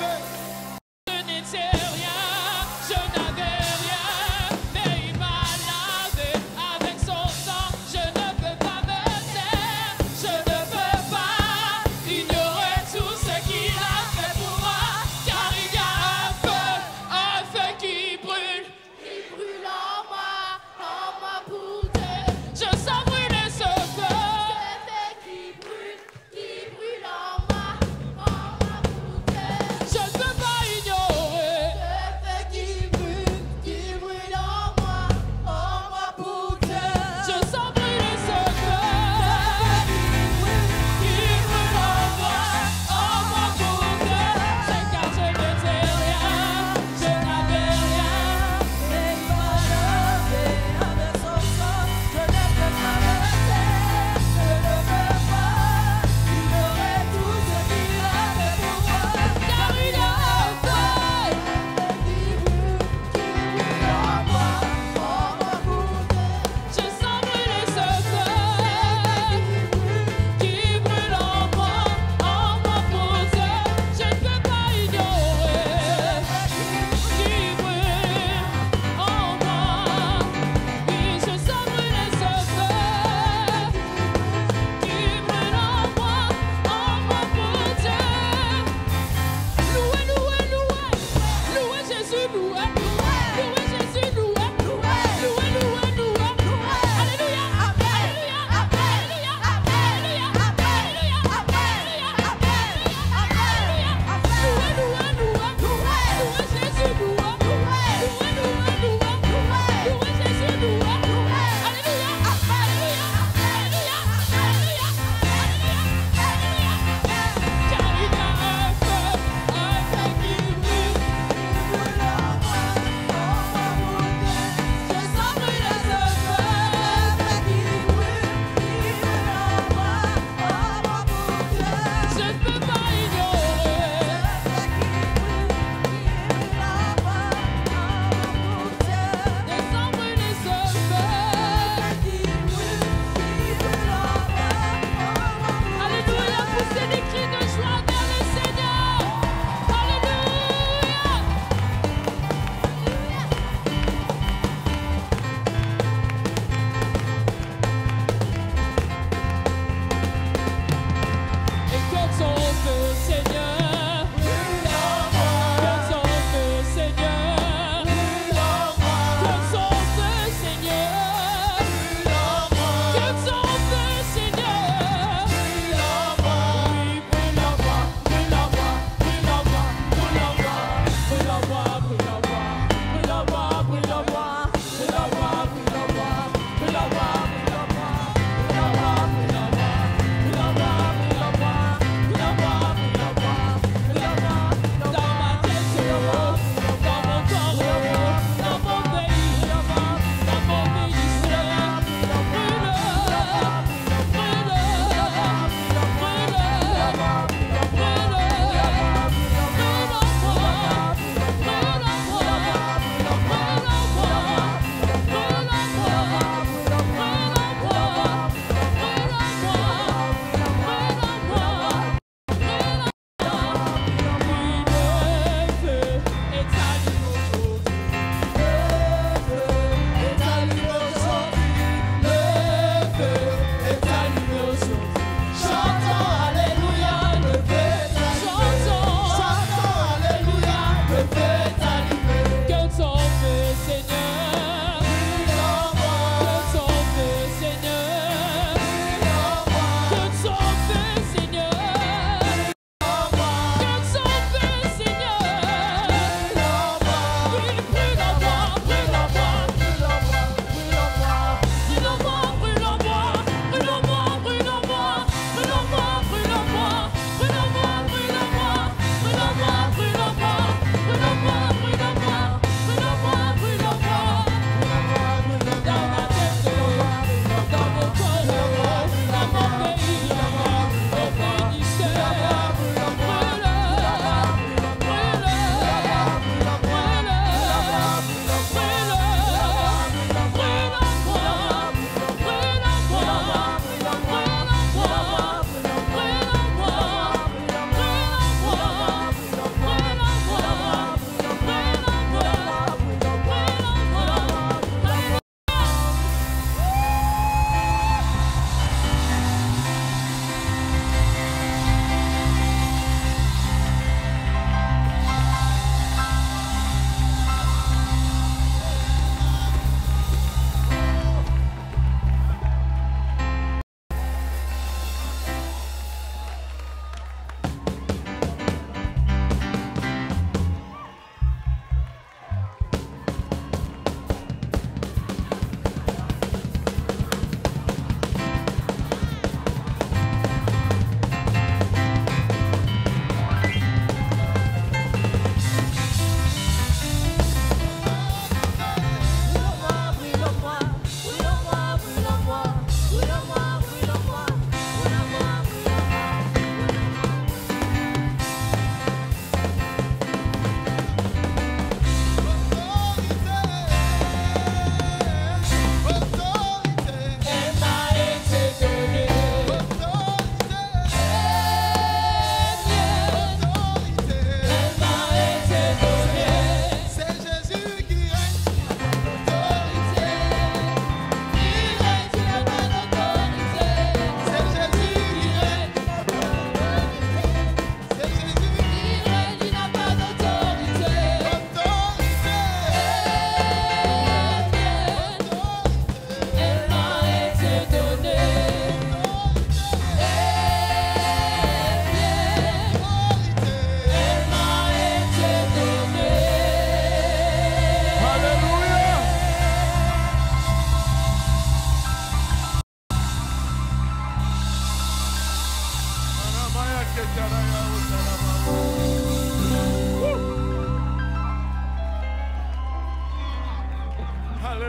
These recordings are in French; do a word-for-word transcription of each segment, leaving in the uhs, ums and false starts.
Je n'étais rien, je n'avais rien, mais il m'a lavé avec son sang. Je ne peux pas me taire, je ne peux pas ignorer tout ce qu'il a fait pour moi, car il y a un feu, un feu qui brûle, qui brûle en moi, en moi pour Dieu. Je sens brûler ce feu, ce feu qui brûle, qui brûle en moi, en moi pour Dieu. Je ne peux pas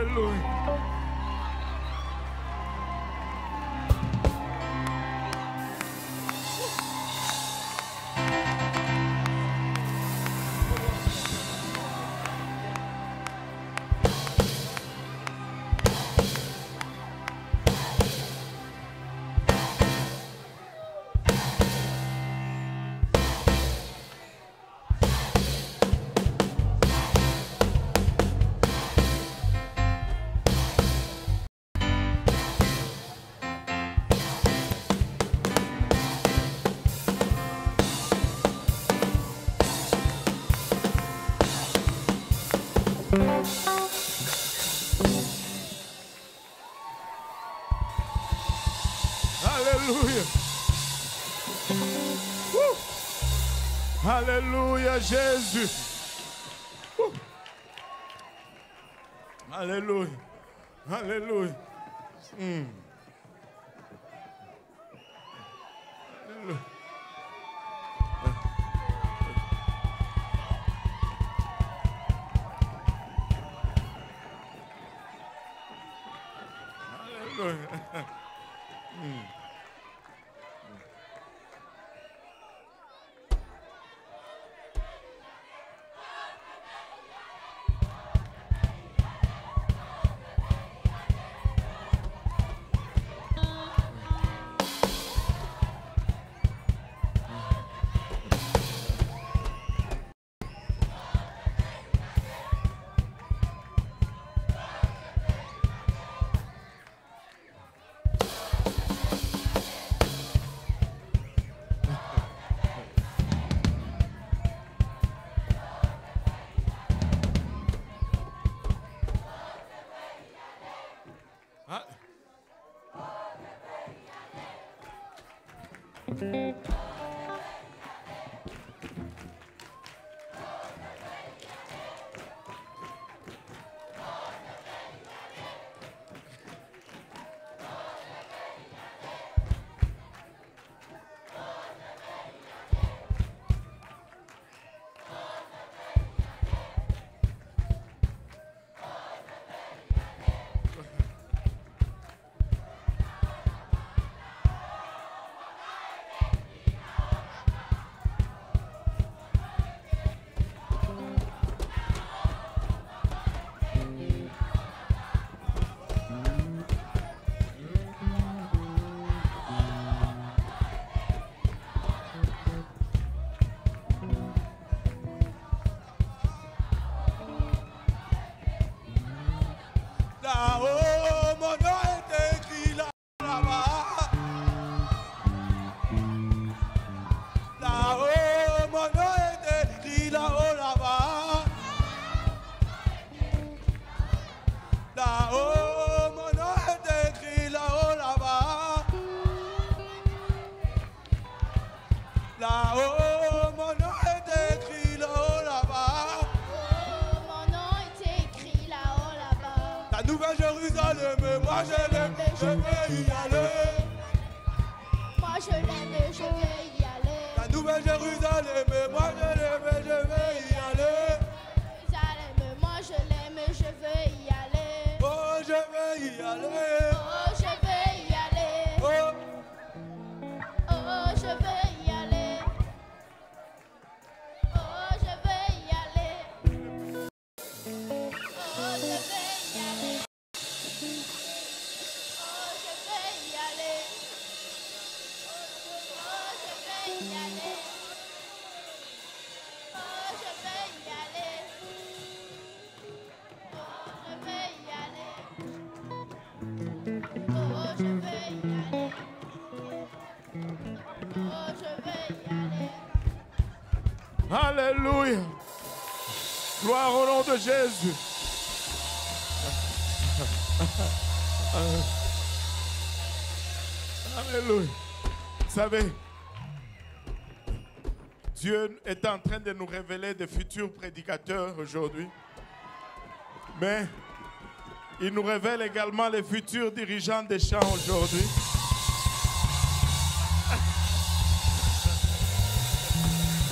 Alléluia. Alléluia. Woo. Alléluia, Jésus. Woo. Alléluia. Alléluia. Mm. Alléluia. Alléluia. Mm. Ah. Là-haut, mon nom est écrit là-bas. Là-haut, mon nom est écrit là-haut, là-bas. Là-haut, mon nom est écrit là-haut, là-bas. Là-haut, mon nom est écrit là-haut, là-bas. Mon nom est écrit là-haut, là-bas. La Nouvelle Jérusalem, moi je l'aime, je veux y aller. Moi je l'aime et je vais y aller. La Nouvelle Jérusalem, moi je l'aime, je veux y aller. Jérusalem, moi je l'aime et je veux y aller. Oh, je veux y aller. Oh, je veux y aller. Oh, Oh, je veux y aller. Oh, je veux y aller. Oh, je veux y aller. Oh, je veux y aller. Oh, je veux y aller. Oh, je veux y aller. Oh, je veux y aller. Oh, je veux y aller. Oh, je veux y aller. alléluia. Gloire au nom de Jésus. Alléluia. Vous savez, Dieu est en train de nous révéler des futurs prédicateurs aujourd'hui. Mais il nous révèle également les futurs dirigeants des chants aujourd'hui.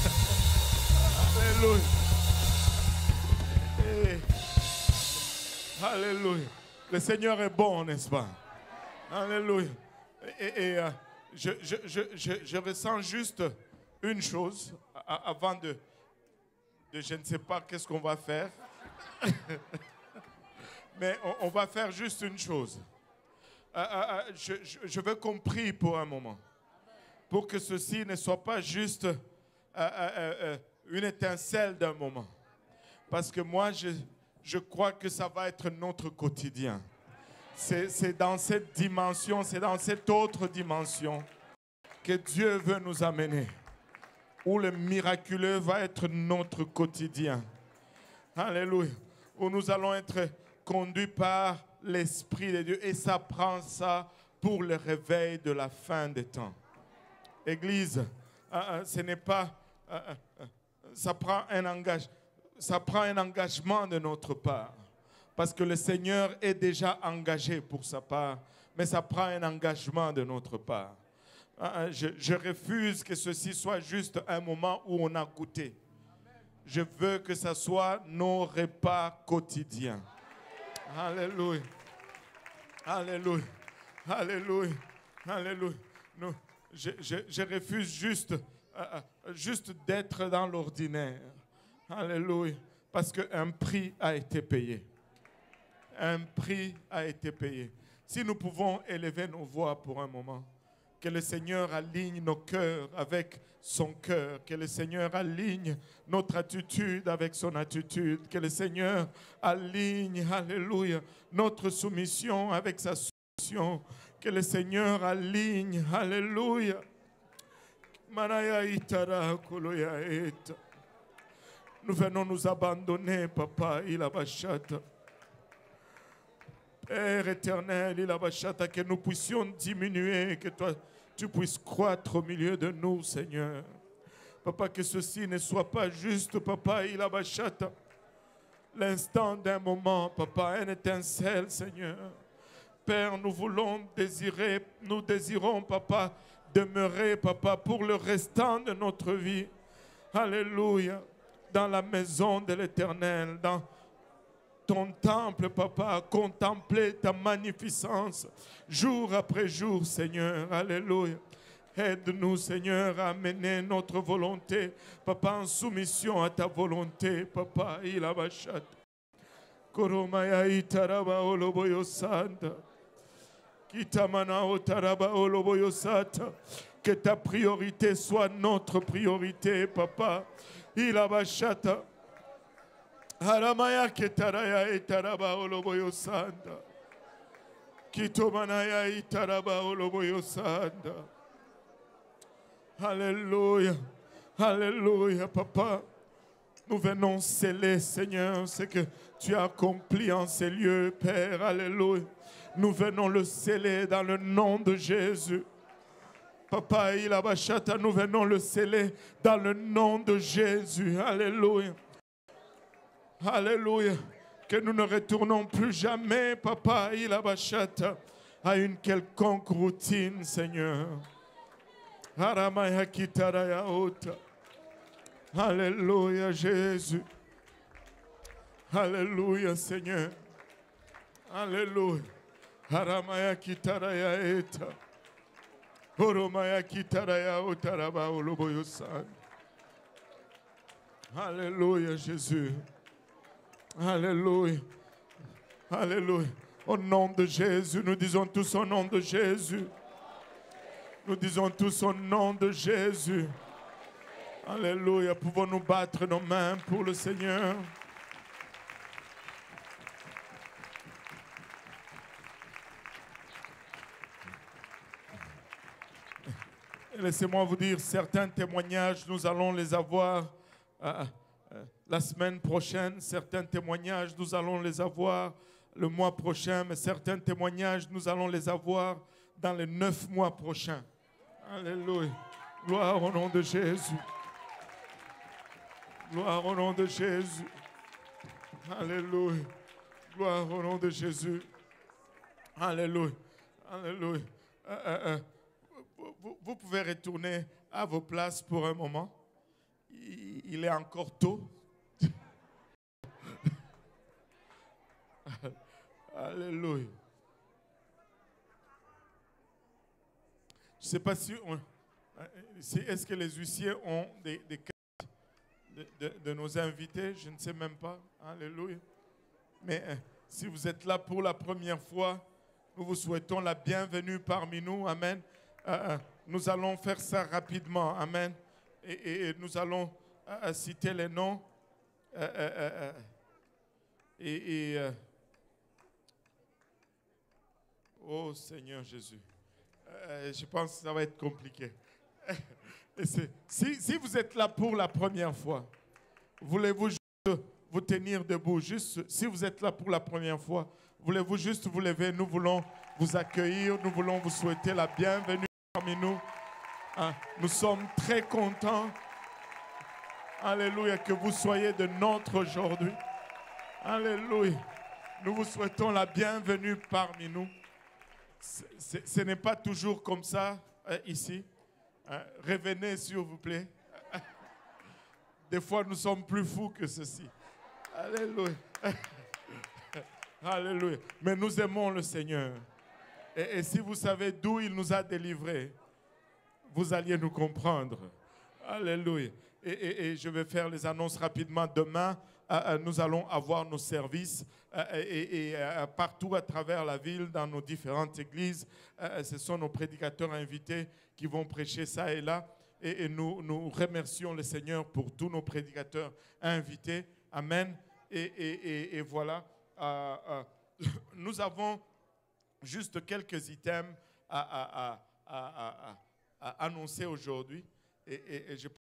Alléluia. Et Alléluia. Le Seigneur est bon, n'est-ce pas? Alléluia. Et, et, et, euh, je, je, je, je, je ressens juste une chose a- avant de, de je ne sais pas qu'est-ce qu'on va faire. Mais on, on va faire juste une chose. Euh, euh, euh, je, je, je veux qu'on prie pour un moment. Pour que ceci ne soit pas juste euh, euh, euh, une étincelle d'un moment. Parce que moi, je, je crois que ça va être notre quotidien. C'est, c'est dans cette dimension, c'est dans cette autre dimension que Dieu veut nous amener. Où le miraculeux va être notre quotidien. Alléluia. Où nous allons être conduits par l'Esprit de Dieu. Et ça prend ça pour le réveil de la fin des temps. Église, euh, euh, ce n'est pas... Euh, euh, ça prend un engagement. Ça prend un engagement de notre part. Parce que le Seigneur est déjà engagé pour sa part. Mais ça prend un engagement de notre part. Je, je refuse que ceci soit juste un moment où on a goûté. Je veux que ce soit nos repas quotidiens. Alléluia. Alléluia. Alléluia. Alléluia. Nous, je, je, je refuse juste, euh, juste d'être dans l'ordinaire. Alléluia. Parce qu'un prix a été payé. Un prix a été payé. Si nous pouvons élever nos voix pour un moment, que le Seigneur aligne nos cœurs avec son cœur, que le Seigneur aligne notre attitude avec son attitude, que le Seigneur aligne, alléluia, notre soumission avec sa soumission, que le Seigneur aligne, alléluia. Manaya itara koloya eta. Nous venons nous abandonner, Papa, il a bachata. Père éternel, il a bachata, que nous puissions diminuer, que toi, tu puisses croître au milieu de nous, Seigneur. Papa, que ceci ne soit pas juste, Papa, il a bachata. L'instant d'un moment, Papa, une étincelle, Seigneur. Père, nous voulons désirer, nous désirons, Papa, demeurer, Papa, pour le restant de notre vie. Alléluia. Dans la maison de l'Éternel, dans ton temple, Papa, contempler ta magnificence jour après jour, Seigneur. Alléluia. Aide-nous, Seigneur, à mener notre volonté, Papa, en soumission à ta volonté, Papa. Il a bachat. Koromaya itaraba oloboyo sanda. Kitamana otaraba oloboyo sata. Que ta priorité soit notre priorité, Papa. Il a bachata. Haramaya ketaraya itaraba oloboyo sanda. Kitomanaya itaraba oloboyo sanda. Alléluia. Alléluia, Papa. Nous venons sceller, Seigneur, ce que tu as accompli en ces lieux, Père. Alléluia. Nous venons le sceller dans le nom de Jésus. Papa, il a bachata, nous venons le sceller dans le nom de Jésus. Alléluia. Alléluia. Que nous ne retournons plus jamais, Papa, il a bachata, à une quelconque routine, Seigneur. Aramaya kitaraya ota. Alléluia, Jésus. Alléluia, Seigneur. Alléluia. Aramaya kitaraya eta. Oromaya kitaraya otaraba oloboyosan. Alléluia, Jésus. Alléluia. Alléluia. Au nom de Jésus, nous disons tous au nom de Jésus. Nous disons tous au nom de Jésus. Alléluia. Pouvons-nous battre nos mains pour le Seigneur? Laissez-moi vous dire, certains témoignages, nous allons les avoir euh, euh, la semaine prochaine. Certains témoignages, nous allons les avoir le mois prochain. Mais certains témoignages, nous allons les avoir dans les neuf mois prochains. Alléluia. Gloire au nom de Jésus. Gloire au nom de Jésus. Alléluia. Gloire au nom de Jésus. Alléluia. Alléluia. Euh, euh, euh. Vous, vous pouvez retourner à vos places pour un moment. Il, il est encore tôt. Alléluia. Je ne sais pas si, on, si est-ce que les huissiers ont des, des cartes de, de, de nos invités. Je ne sais même pas. Alléluia. Mais euh, si vous êtes là pour la première fois, nous vous souhaitons la bienvenue parmi nous. Amen. Euh, nous allons faire ça rapidement. Amen. Et, et, et nous allons euh, citer les noms. Euh, euh, euh, et, et euh, oh Seigneur Jésus. Euh, je pense que ça va être compliqué. Et si, si vous êtes là pour la première fois, voulez-vous juste vous tenir debout? Juste, si vous êtes là pour la première fois, voulez-vous juste vous lever? Nous voulons vous accueillir, nous voulons vous souhaiter la bienvenue parmi nous. Hein, nous sommes très contents, alléluia, que vous soyez de nôtres aujourd'hui. Alléluia. Nous vous souhaitons la bienvenue parmi nous. C ce n'est pas toujours comme ça euh, ici. Euh, revenez, s'il vous plaît. Des fois, nous sommes plus fous que ceci. Alléluia. Alléluia. Mais nous aimons le Seigneur. Et, et si vous savez d'où il nous a délivrés, vous alliez nous comprendre. Alléluia. Et, et, et je vais faire les annonces rapidement. Demain, euh, nous allons avoir nos services euh, et, et euh, partout à travers la ville, dans nos différentes églises. Euh, ce sont nos prédicateurs invités qui vont prêcher ça et là. Et, et nous, nous remercions le Seigneur pour tous nos prédicateurs invités. Amen. Et, et, et, et voilà. Euh, euh, nous avons juste quelques items à, à, à, à, à, à annoncer aujourd'hui. Et, et, et je